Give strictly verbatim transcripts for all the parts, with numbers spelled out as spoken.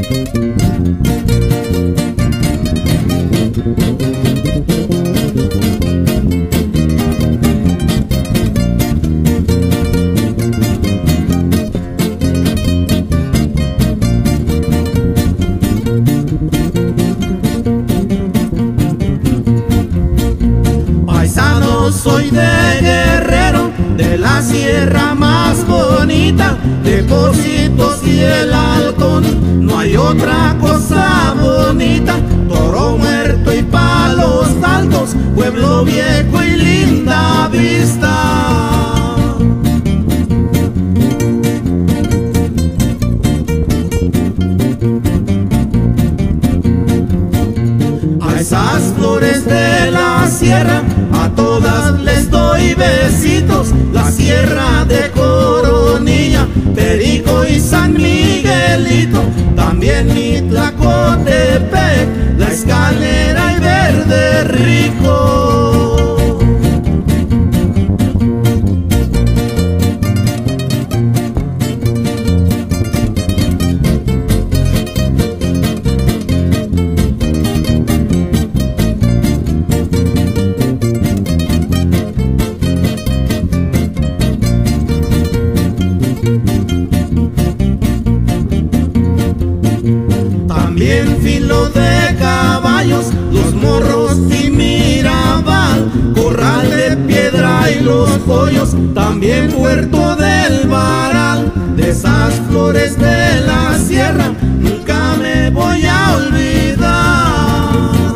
Soy de Guerrero, de la sierra más bonita, de Pocitos y el Halcón. No hay otra cosa bonita, Toro Muerto y Palos Altos, pueblo viejo y linda vista. A esas flores de la sierra, a todas les doy besitos. La sierra de Coronilla, Perico y San Miguelito, también Mitlacotepec, La Escalera y Verde Rico. También Filo de Caballos, Los Morros y Mirabal, Corral de Piedra y Los Pollos, también Puerto del Varal. De esas flores de la sierra nunca me voy a olvidar.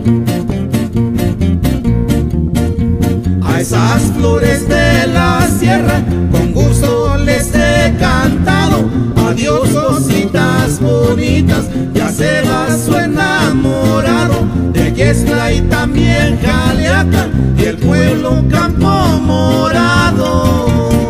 A esas flores de la sierra con gusto les he cantado. Adiós, cositas bonitas, ya se va su enamorado de Quesla y también Jaliaca y el pueblo Campo Morado.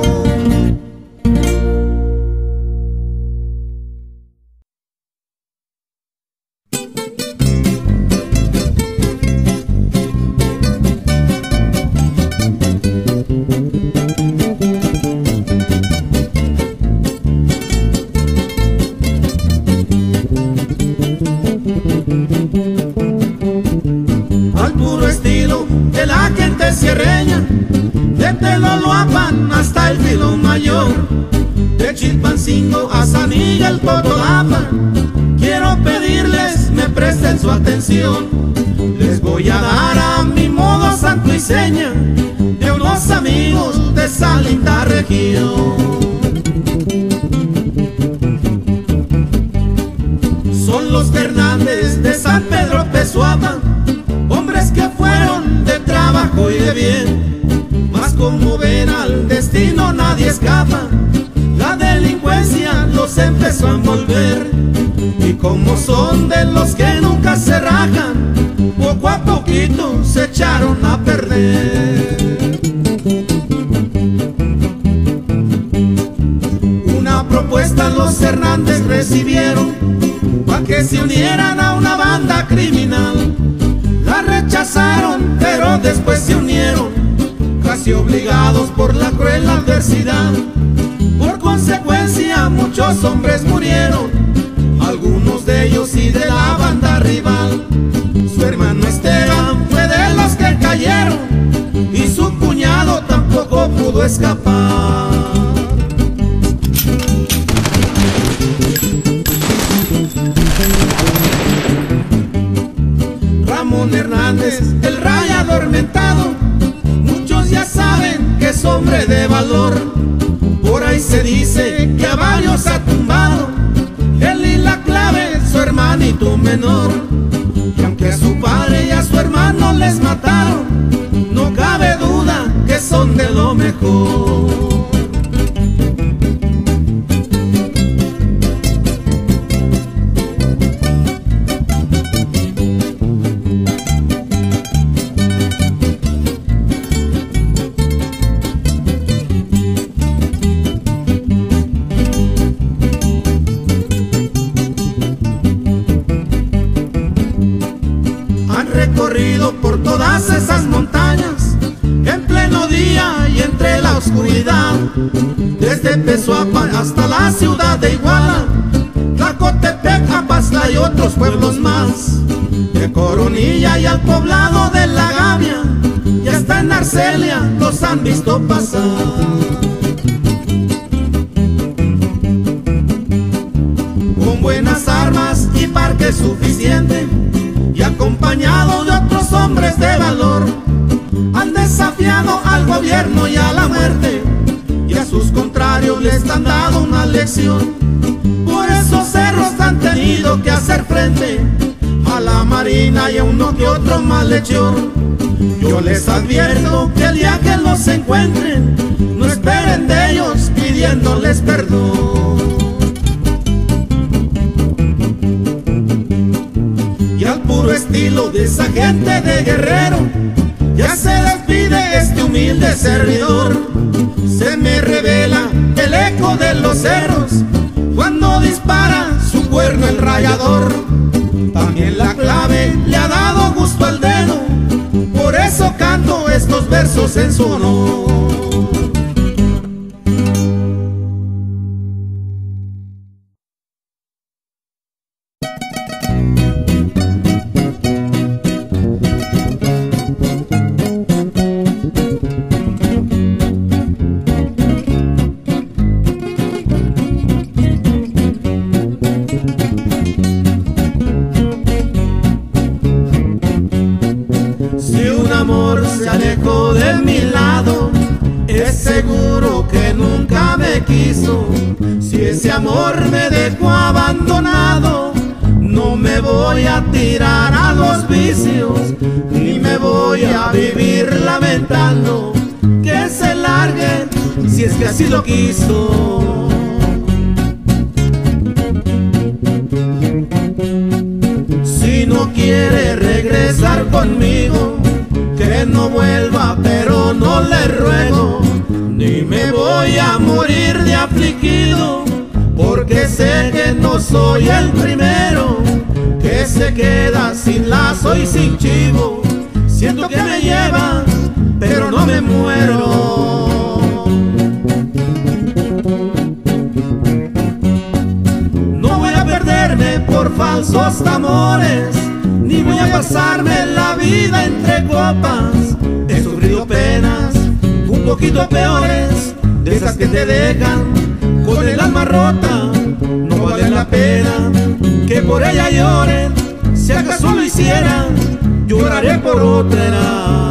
Al puro estilo de la gente sierreña, de Teloloapan hasta el Filo Mayor, de Chilpancingo a San Miguel Totolapa, quiero pedirles me presten su atención. Les voy a dar a mi modo santo y seña de unos amigos de esa linda región. Son los Fernández de San Pedro Pezuapa, hombres que fueron de trabajo y de bien, mas como ven al destino nadie escapa. La delincuencia los empezó a envolver, y como son de los que nunca se rajan, poco a poquito se echaron a perder. Una propuesta los Hernández recibieron pa' que se unieran a una banda criminal. La rechazaron, pero después se unieron, casi obligados por la cruel adversidad. Por consecuencia muchos hombres murieron, algunos de ellos y de la banda rival. Su hermano Esteban fue de los que cayeron, y su cuñado tampoco pudo escapar. Ramón Hernández, el Raya Atormentado, muchos ya saben que es hombre de valor. Por ahí se dice que a varios ha tumbado, él y la Clave, su hermanito menor. Y aunque a su padre y a su hermano les mataron, no cabe duda que son de lo mejor. Recorrido por todas esas montañas en pleno día y entre la oscuridad, desde Pezuapan hasta la ciudad de Iguala, Tlacotepec, otros pueblos más, de Coronilla y al poblado de La Gavia, y hasta en Arcelia los han visto pasar. Con buenas armas y parque suficiente, y acompañado de otros hombres de valor, han desafiado al gobierno y a la muerte, y a sus contrarios les han dado una lección. Por esos cerros han tenido que hacer frente a la marina y a uno que otro malhechor. Yo les advierto que el día que los encuentren, no esperen de ellos pidiéndoles perdón. Y al puro estilo de esa gente de guerrero, ya se despide este humilde servidor. Se me revela el eco de los cerros cuando dispara su cuerno el rayador. También la clave le ha dado gusto al dedo, por eso canto estos versos en su honor. Se alejó de mi lado, es seguro que nunca me quiso. Si ese amor me dejó abandonado, no me voy a tirar a los vicios, ni me voy a vivir lamentando que se largue, si es que así lo quiso. Si no quiere regresar conmigo, que no vuelva, pero no le ruego, ni me voy a morir de afligido, porque sé que no soy el primero que se queda sin lazo y sin chivo. Siento que me lleva, pero no me muero. No voy a perderme por falsos amores, ni voy a pasarme la vida entre copas. He sufrido penas un poquito peores, de esas que te dejan con el alma rota. No vale la pena que por ella lloren, si acaso lo hiciera, lloraré por otra.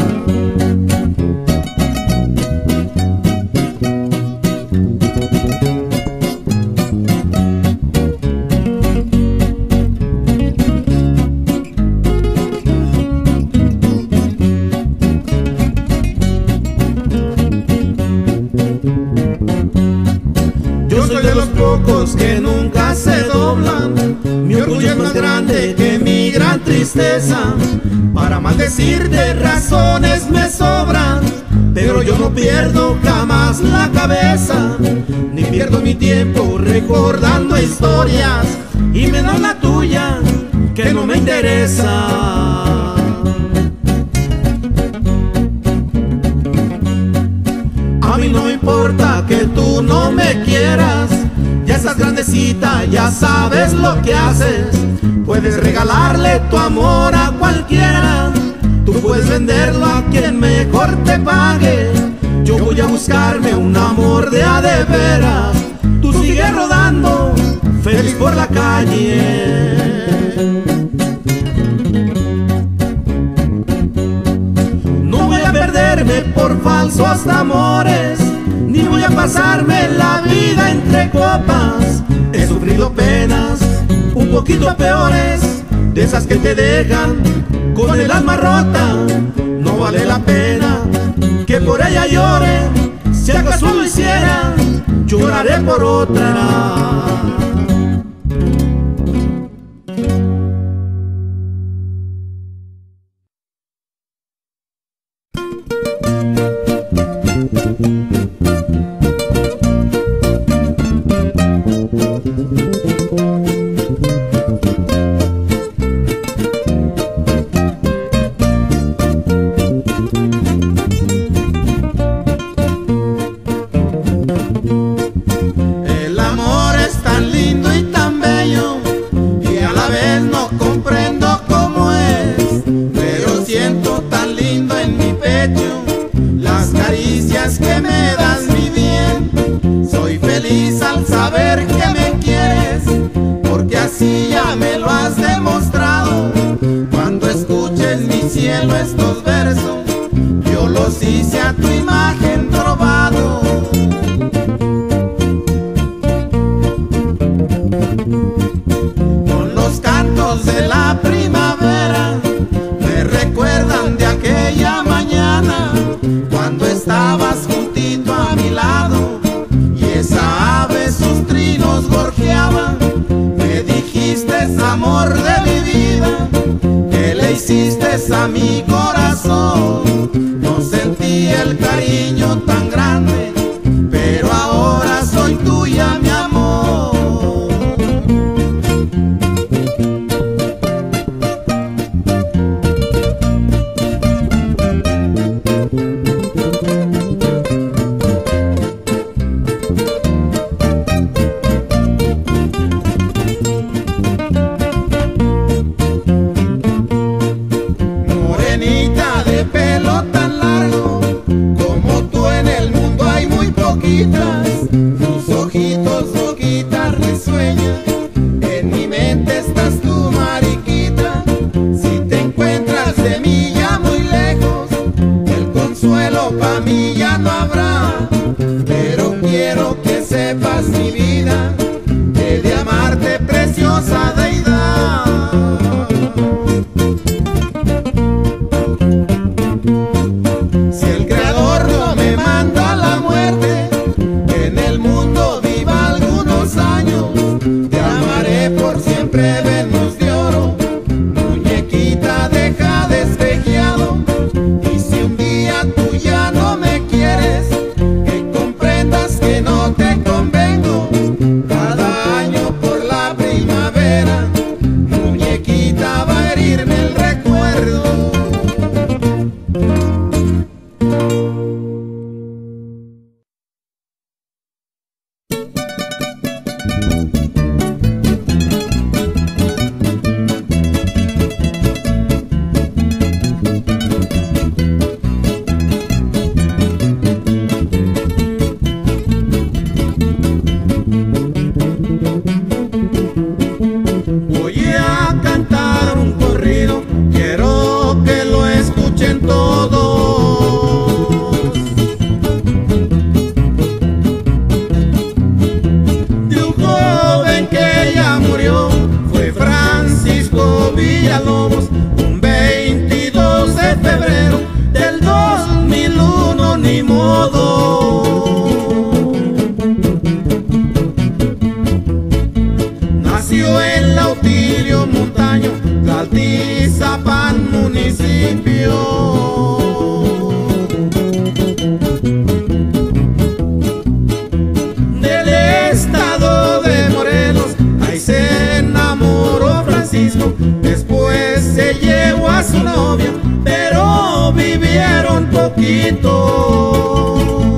Que nunca se doblan, mi orgullo es más grande que mi gran tristeza. Para maldecirte razones me sobran, pero yo no pierdo jamás la cabeza, ni pierdo mi tiempo recordando historias, y menos la tuya que no me interesa. A mí no me importa que tú no me quieras, ya estás grandecita, ya sabes lo que haces. Puedes regalarle tu amor a cualquiera, tú puedes venderlo a quien mejor te pague. Yo voy a buscarme un amor de a de veras. Tú sigues rodando, feliz por la calle. No voy a perderme por falsos amores, ni voy a pasarme la vida entre copas. He sufrido penas un poquito peores, de esas que te dejan con el alma rota. No vale la pena que por ella llore, si acaso lo hiciera, lloraré por otra. El amor es tan lindo y tan bello, y a la vez así ya me lo has demostrado. Cuando escuches mi cielo estos versos, yo los hice a tu imagen trovado. Con los cantos de la primavera me recuerdan de aquella mañana, cuando estabas juntito a mi lado y esa ave sus trinos gorjeaba. Me dijiste, amor de mi vida, que le hiciste a mi corazón. No sentí el cariño tan grande, pero ahora soy tuya, mi amor. Morenita de pelo tan largo, como tú en el mundo hay muy poquitas. Tus ojitos, boquita risueña, en mi mente estás tú, mariquita. Si te encuentras de mí ya muy lejos, el consuelo pa' mí ya no habrá. Pero quiero que sepas, mi vida, que de amarte, preciosa deidad. Si el creador no me manda la muerte, que en el mundo viva algunos años, te amaré por siempre, Venus de oro, muñequita deja despejiado. Y si un día tú ya no me quieres, que comprendas que no te convengo. Cada año por la primavera, muñequita, va a herirme el recuerdo. Voy a cantar un corrido, quiero que lo escuchen todos. De un joven que ya murió, fue Francisco Villalobos, un veintidós de febrero del dos mil uno, ni modo. Nació en Lautilio Montaño, Tlaltizapán municipio. Del estado de Morelos, ahí se enamoró Francisco. Después se llevó a su novia, pero vivieron poquito.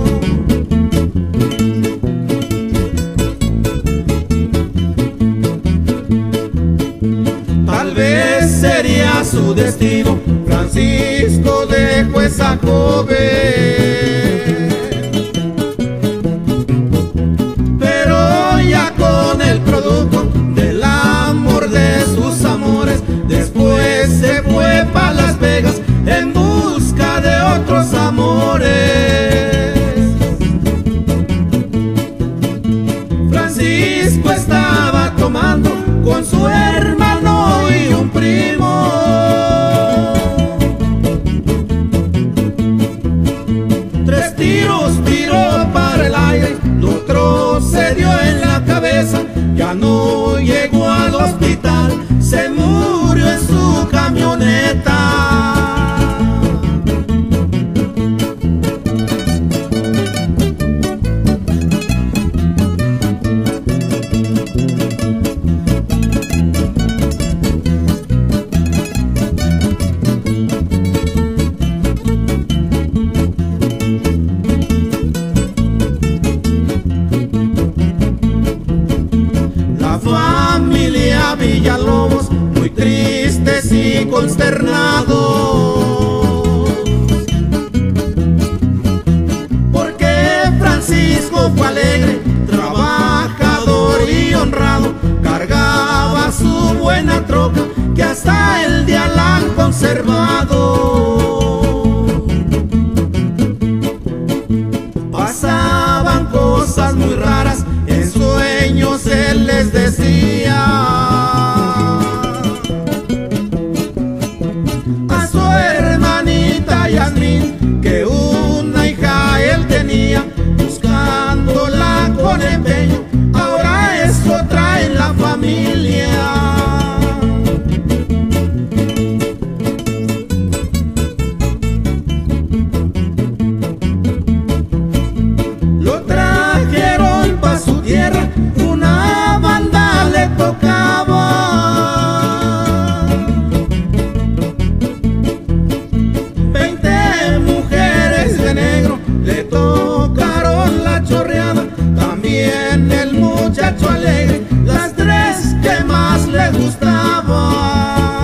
Tal vez sería su destino, Francisco dejó esa joven. Pero ya con el producto del amor de sus amores, después se fue pa' Las Vegas en busca de otros amores. Francisco estaba tomando con su hermano y un primo. Tres tiros tiró para el aire, lo otro se dio en la cabeza. Ya no llegó al hospital, se murió en su camioneta. La familia Villalobos, muy tristes y consternados, porque Francisco fue alegre, trabajador y honrado, cargaba su buena troca, que hasta el día la han conservado. Pasaban cosas muy raras, en sueños él les decía a su hermanita Yasmín que una hija él tenía, buscándola con empeño, ahora es otra en la familia. Lo trajeron pa' su tierra, una banda le tocaba. Veinte mujeres de negro le tocaron la chorreada, también el muchacho alegre, las tres que más le gustaban.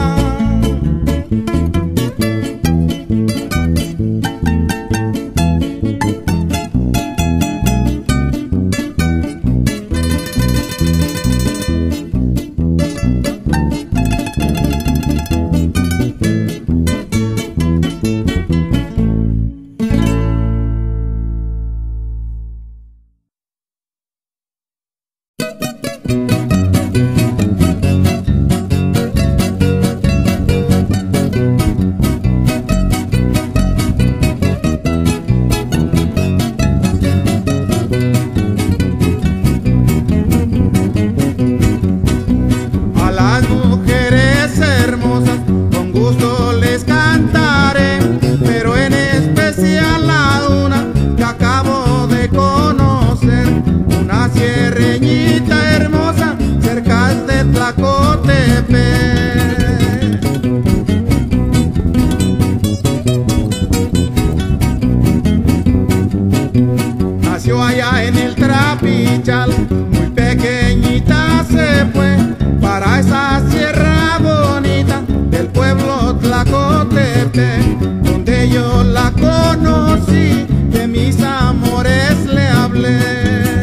Nació allá en el Trapichal, muy pequeñita se fue para esa sierra bonita del pueblo Tlacotepec, donde yo la conocí, de mis amores le hablé.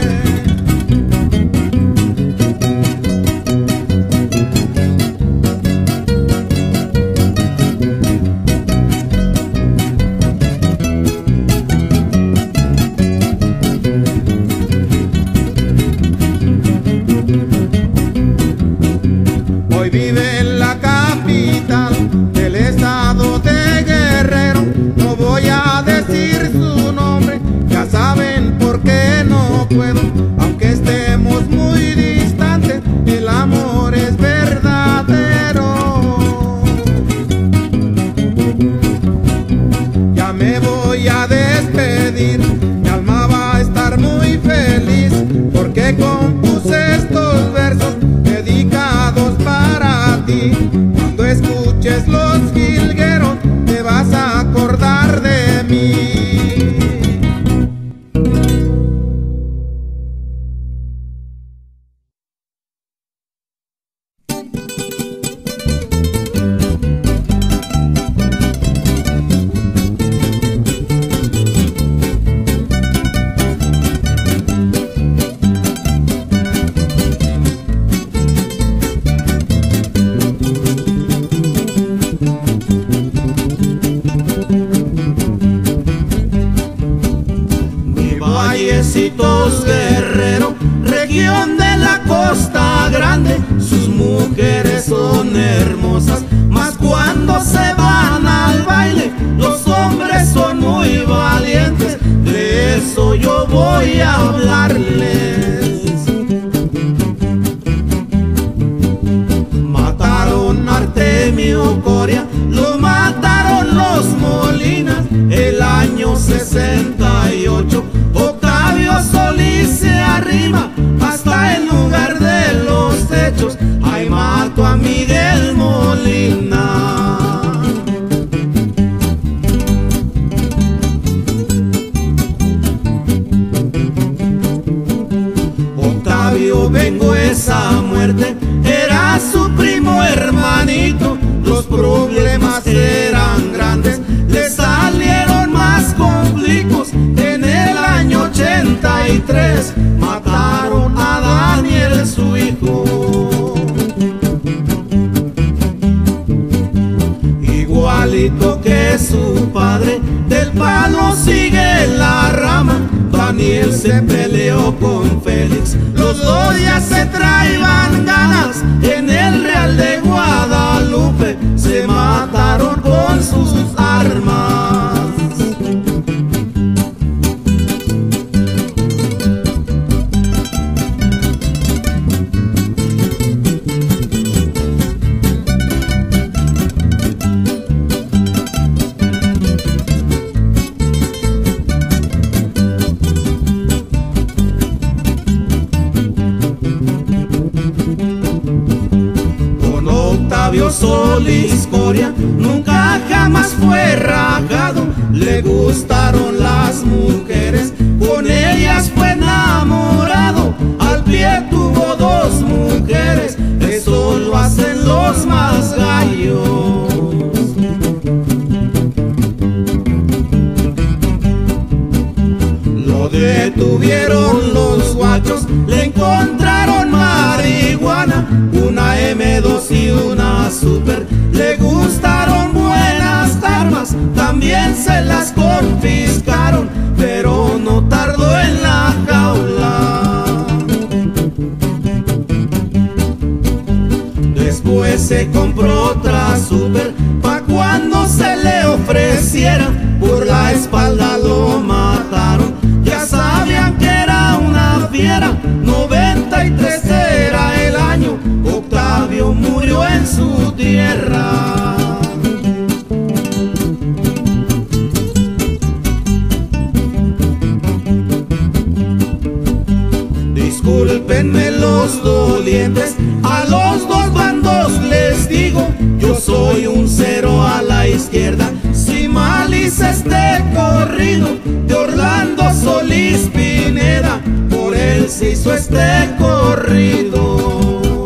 Hoy vive en la capital del estado de Guerrero, no voy a decir su nombre, ya saben por qué no puedo, aunque estemos muy distantes, el amor es verdadero. Ya me voy a despedir, mi alma va a estar muy feliz, porque compuse estos versos dedicados para ti. Cuando escuches los jilgueros te vas a acordar de mí. Vallecitos Guerrero, región de la Costa Grande, sus mujeres son hermosas, mas cuando se van al baile, los hombres son muy valientes, de eso yo voy a hablarles. Mataron a Artemio Coria, lo mataron los Molinas, el año sesenta y ocho. Solís se arrima hasta el lugar de los hechos, ahí mató a Miguel Molina. Octavio vengó esa muerte, era su primo hermanito, los problemas eran grandes, le salieron más conflictos. En el año ochenta y tres mataron a Daniel, su hijo. él se peleó con Félix. Los dos ya se traían ganas, en el Real de Guadalupe se mataron con sus armas. Solís Coria nunca jamás fue rajado, le gustaron las mujeres, con ellas fue enamorado. Al pie tuvo dos mujeres, eso lo hacen los más gallos. Lo detuvieron los guachos, le encontraron marihuana, una eme dos y una super. Le gustaron buenas armas, también se las confiscaron, pero no tardó en la jaula. Después se compró otra super, pa' cuando se le ofreciera, por la espalda lo mataron. Ya sabían que era una fiera, noventa y tres era el año, Octavio murió en su tierra. Discúlpenme los dolientes, a los dos bandos les digo, yo soy un cero a la izquierda. Si mal hice este corrido de Orlando Solís Pineda, por él se hizo este corrido.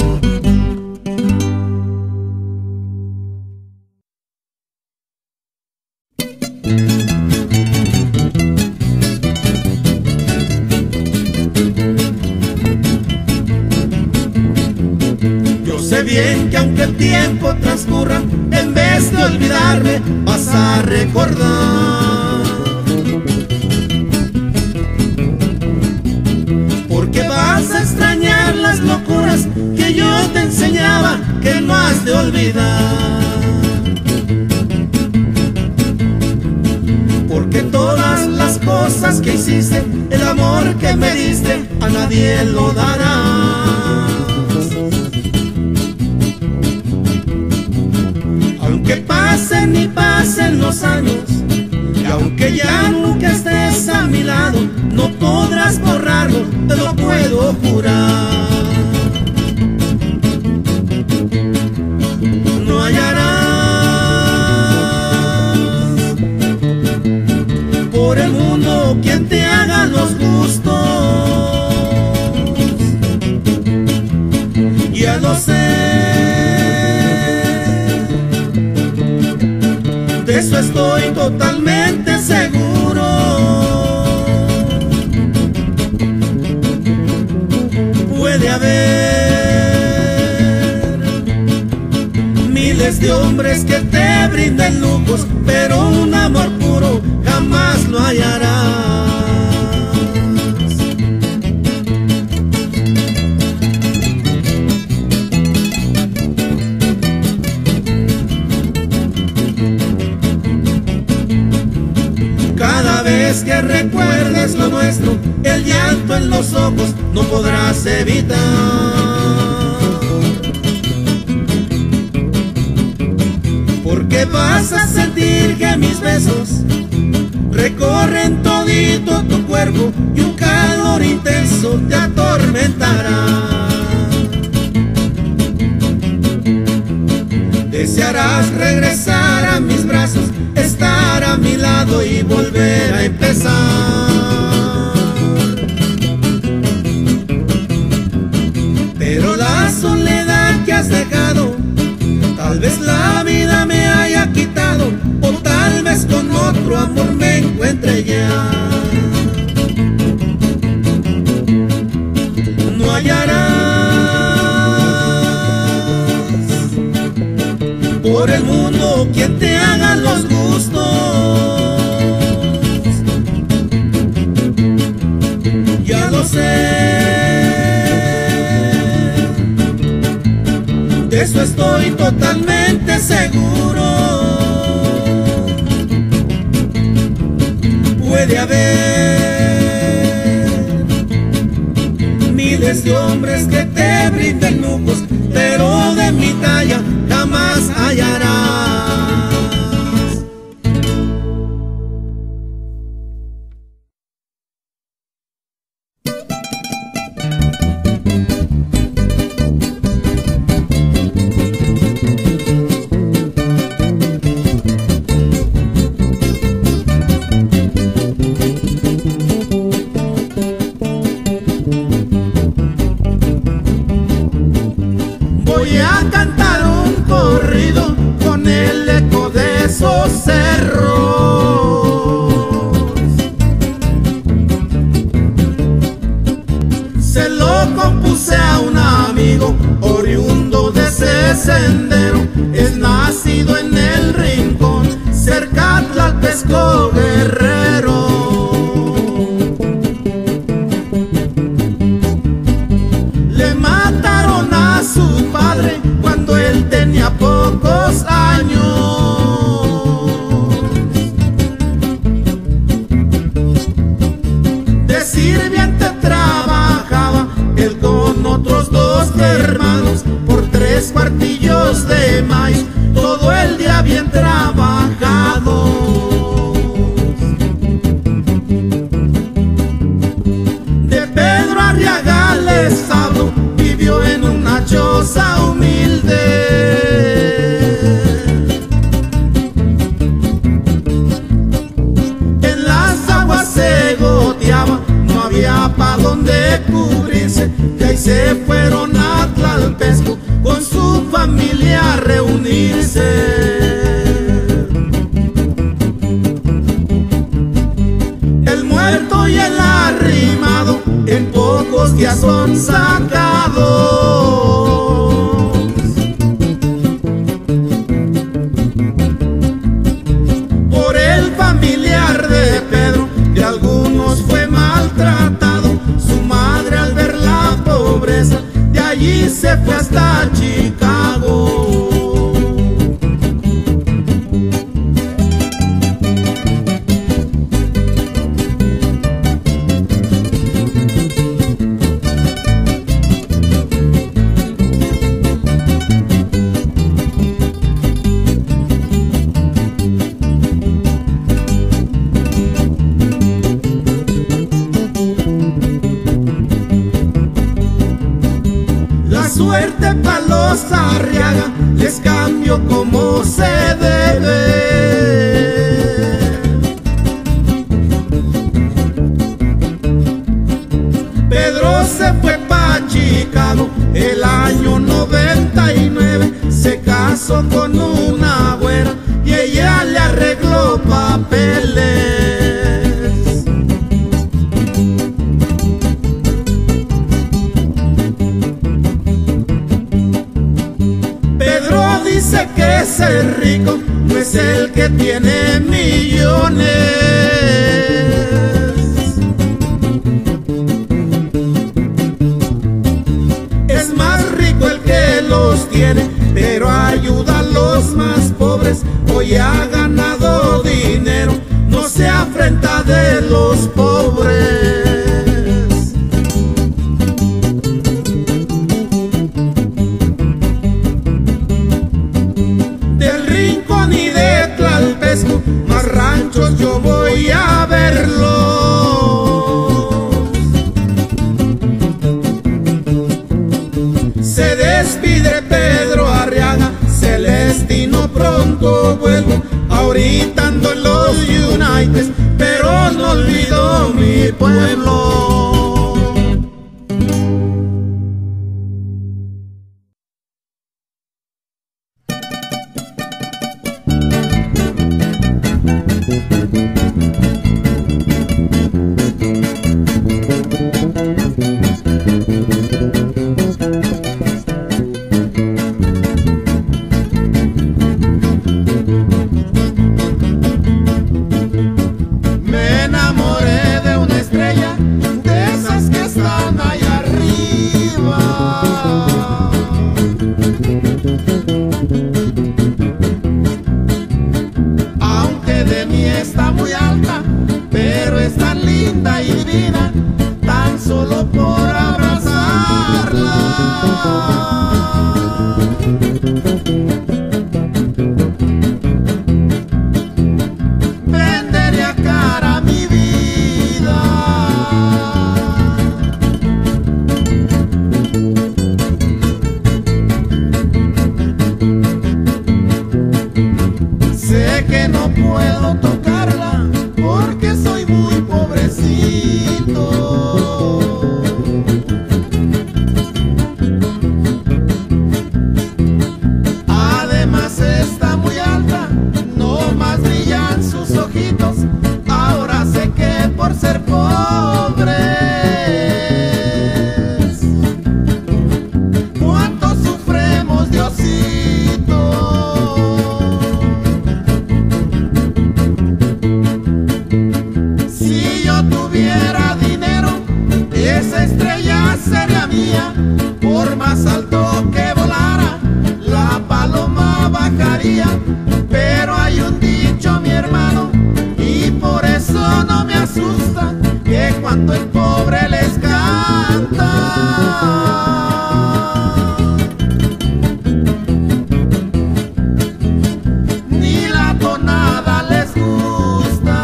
Yo sé bien que aunque el tiempo transcurra, en vez de olvidarme vas a recordar, porque vas a extrañar las locuras que yo te enseñaba que no has de olvidar. Porque todas las cosas que hiciste, el amor que me diste, a nadie lo darás. Aunque pasen y pasen los años, y aunque ya nunca estés a mi lado, no podrás borrarlo, te lo puedo jurar. No hallarás por el mundo quien te haga los gustos. Ya lo sé, de eso estoy totalmente seguro. Puede haber miles de hombres que te brinden lujos, pero un amor puro jamás lo hallarás. Cada vez que recuerdes lo nuestro, el llanto en los ojos no podrás evitar. Porque vas a sentir que mis besos recorren todito tu cuerpo y un calor intenso te atormentará. Desearás regresar a mis brazos, estar a mi lado y volver a empezar. Pero la soledad que has dejado, tal vez la vida me haya quitado, o tal vez con otro amor me encuentre ya. No hallarás por el mundo quien te haga los gustos. de eso estoy totalmente seguro. Puede haber miles de hombres que te brinden lujos, pero de mi talla jamás hallarás. Voy a cantar un corrido con el eco de esos cerros. Se lo compuse a un amigo oriundo de ese sendero. Es nacido en el rincón, cerca de Tlalpesco, Guerrero. Le mataron a su padre cuando él tenía pocos años. De sirviente trabajaba él con otros dos hermanos por tres cuartillos de maíz, todo el día bien trabajado. De Pedro Arriaga les hablo, vivió en una choza humilde. En las aguas se goteaba, no había pa' donde cubrirse, y ahí se fueron a Tlalpesco con su familia a reunirse. El muerto y el arrimado en pocos días son sacados. Por el familiar de Pedro, de algunos fue maltratado. Su madre al ver la pobreza, de allí se fue hasta Chicago. La suerte pa' los Arriaga les cambio como se debe. Pedro se fue pa' Chicago el año noventa y nueve. Se casó con una güera y ella le arregló papeles. Dice que ser rico no es el que tiene millones. Es más rico el que los tiene, pero ayuda a los más pobres. Hoy ha ganado dinero, no se afrenta de los pobres. Más ranchos yo voy a verlos. Se despide Pedro Arriaga, Celestino pronto vuelvo. Ahorita ando en los United, pero no olvido mi pueblo. Me enamoré de una estrella de puedo tocarla porque soy muy pobrecito. Además está muy alta, no más brillan sus ojitos. Ahora sé que por ser pobres cuánto sufremos, Diosito. Si yo tuviera dinero, esa estrella sería mía. Por más alto que volara, la paloma bajaría. Pero hay un dicho, mi hermano, y por eso no me asusta, que cuando el pobre les canta, ni la tonada les gusta.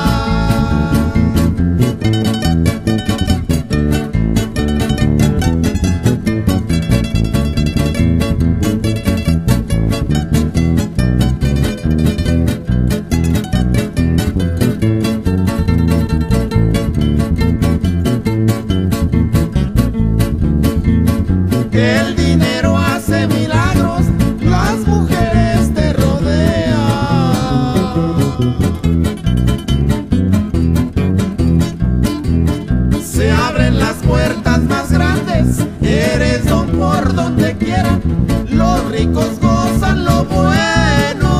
El dinero hace milagros, las mujeres te rodean. Se abren las puertas más grandes, eres don por donde quiera. Los ricos gozan lo bueno,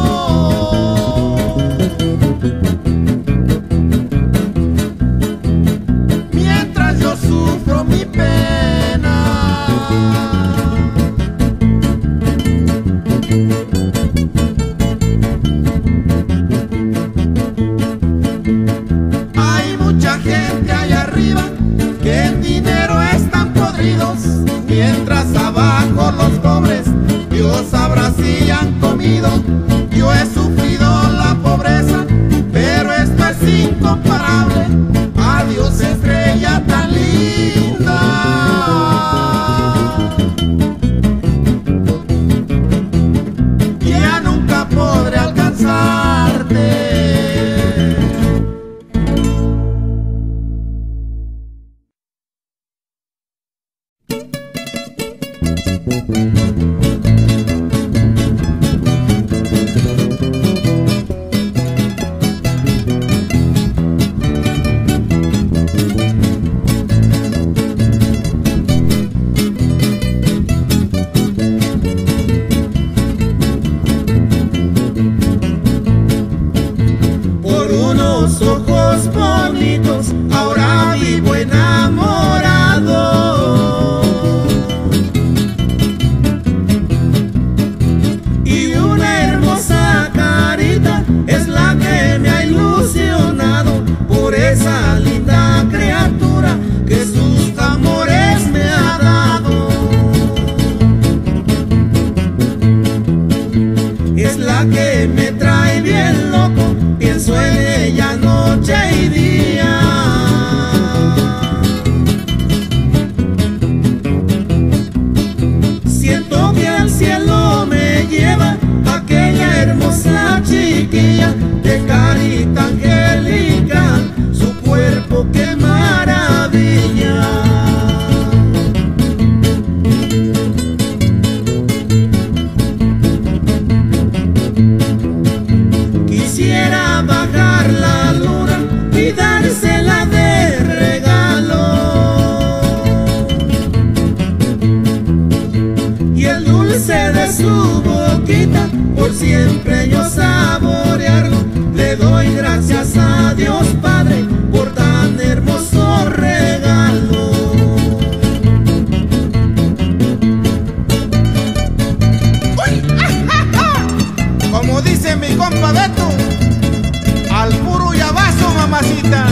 mientras yo sufro mi pena. Hay mucha gente allá arriba que en dinero están podridos, mientras abajo los pobres, Dios sabrá si han comido. Yo he sufrido la pobreza, pero esto es incomparable. Adiós, estrella tan linda. Ya nunca podré alcanzarte. Por unos ojos bonitos ahora vivo enamorado, y una hermosa carita es la que me ha ilusionado. Por esa linda criatura que sus amores me ha dado, es la que me trae bien loco. Pienso en ella noche y día. Siento que al cielo me lleva aquella hermosa chiquilla de carita angelical, su cuerpo qué maravilla. Quisiera bajar la luna y dársela de regalo, y el dulce de su boquita por siempre yo saborearlo. Le doy gracias a Dios Padre por tan hermoso regalo. ¡Uy! Como dice mi compa Beto, al puro llavazo, mamacita.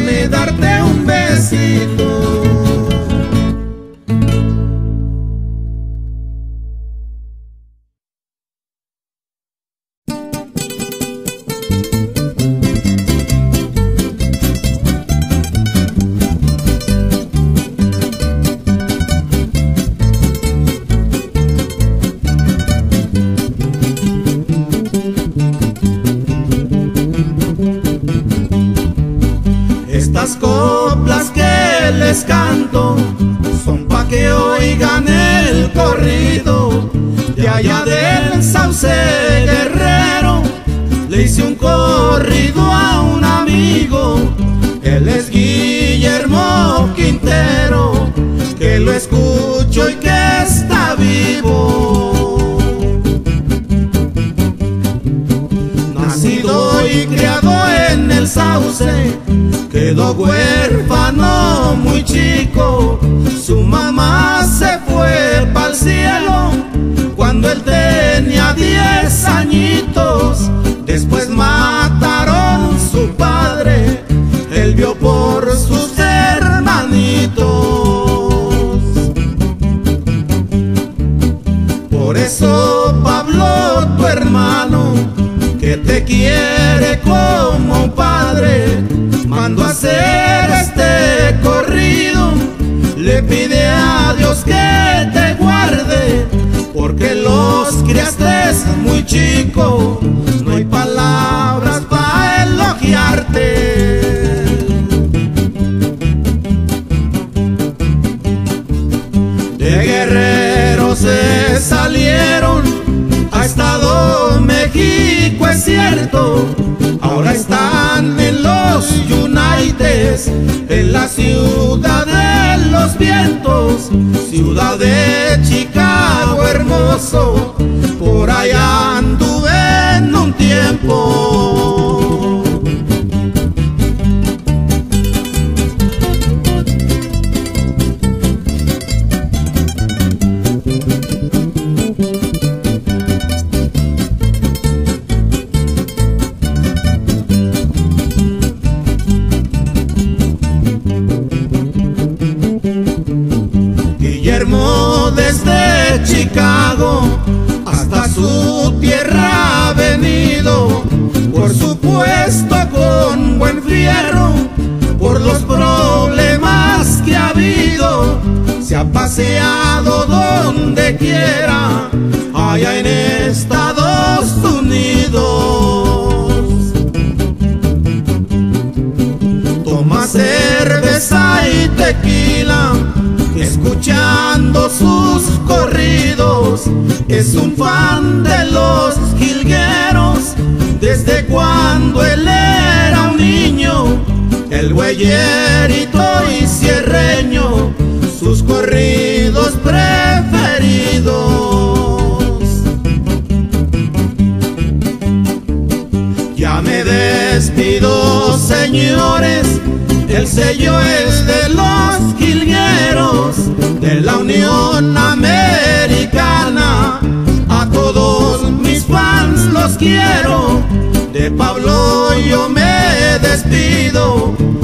déjame darte un besito. Estas coplas que les canto son pa' que oigan el corrido de allá del Sauce Guerrero. Le hice un corrido a un amigo, él es Guillermo Quintero, que lo escucho y que está vivo. Nacido y criado en el Sauce, quedó huérfano muy chico. Su mamá se fue pa'l cielo cuando él tenía diez añitos. Después mataron su padre, él vio por sus hermanitos. Por eso Pablo, tu hermano, que te quiere como un padre, mandó a hacer este corrido. Le pide a Dios que te guarde, porque los criaste muy chico. No hay palabras para elogiarte. De Guerrero se salieron a Estado México, es cierto. Ahora están en los Unites, en la ciudad de los vientos, ciudad de Chicago hermoso. Por allá anduve en un tiempo. Desde Chicago hasta su tierra ha venido, por supuesto con buen fierro, por los problemas que ha habido. Se ha paseado donde quiera, allá en Estados Unidos. Toma cerveza y tequila, escuchando sus corridos. Es un fan de los jilgueros desde cuando él era un niño. El güeyerito y cierreño, sus corridos preferidos. Ya me despido, señores, el sello es de los jilgueros de la Unión Americana. A todos mis fans los quiero, de Pablo yo me despido.